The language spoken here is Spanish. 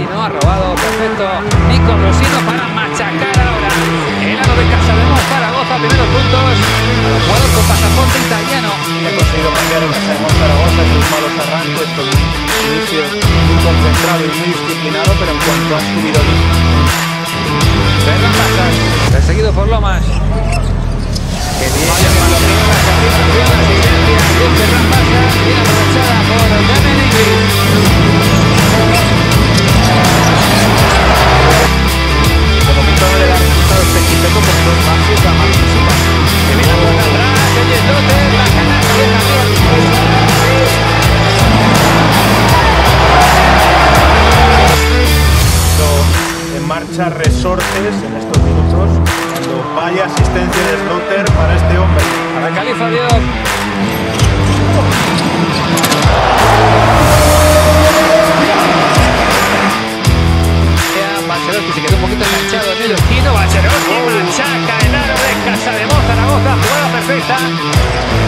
Rosino, ha robado, perfecto. Nico Rosino para machacar ahora. El aro de Casademón, Zaragoza, primeros puntos. Al jugador con pasaporte italiano. Ha conseguido cambiar el Casademón Zaragoza en sus malos arranques, con un inicio muy concentrado y muy disciplinado, pero en cuanto ha subido el Ferran Basas, perseguido por Lomas. Que bien, la asistencia de Ferran Basas, bien aprovechada por Damian Ingrid. De momento no le da resultados Tequisteco con dos bases a Marquesina. Que viene por atrás, el Yeslote, la canasta de Javier. En marcha Resortes en estos minutos, cuando vaya asistencia de Slaughter para este hombre. Para Khalifa Diop. Bacherovsky se quedó un poquito enganchado en el esquino. Bacherovsky machaca el aro de Casademón Zaragoza. Jugada perfecta.